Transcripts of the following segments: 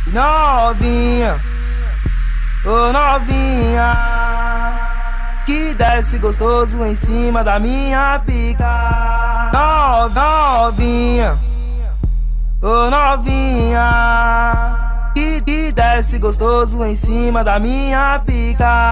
Novinha, ô novinha, que desce gostoso em cima da minha pica. Novinha, ô novinha, que desce gostoso em cima da minha pica.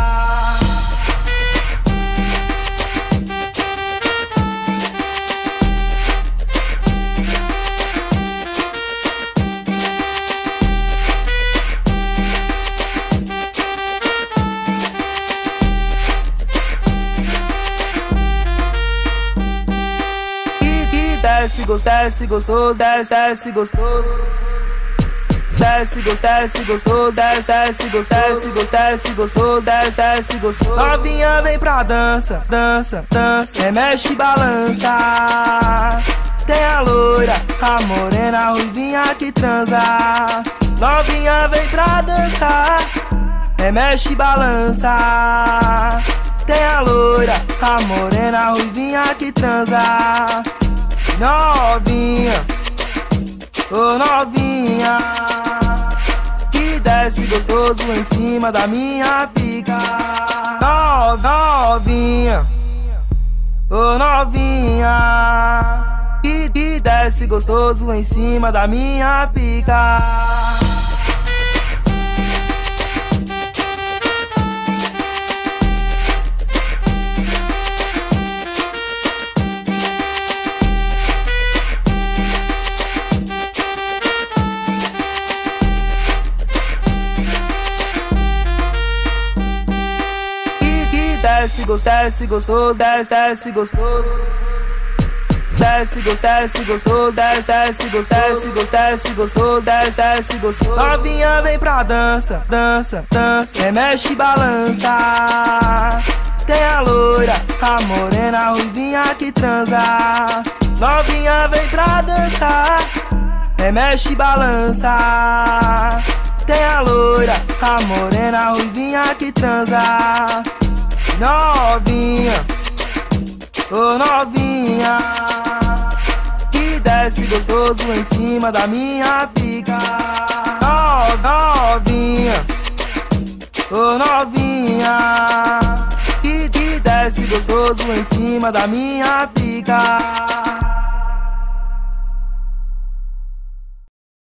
Desce gostoso, desce gostoso. Desce gostoso, desce gostoso, desce gostoso. Novinha vem pra dança, dança, dança. Mexe e balança. Tem a loira, a morena, a ruivinha que transa. Novinha vem pra dançar. Mexe e balança. Tem a loira, a morena, a ruivinha que transa. Novinha, ô novinha, que desce gostoso em cima da minha pica. Novinha, ô novinha, que desce gostoso em cima da minha pica. Desce gostoso, desce gostoso. Desce gostoso, desce gostoso, desce gostoso. Novinha vem pra dança, dança, dança. Mexe e balança. Tem a loira, a morena, a ruivinha que transa. Novinha vem pra dançar. Mexe e balança. Tem a loira, a morena, a ruivinha que transa. Novinha, ô novinha, que desce gostoso em cima da minha pica. Novinha, ô novinha, que desce gostoso em cima da minha pica.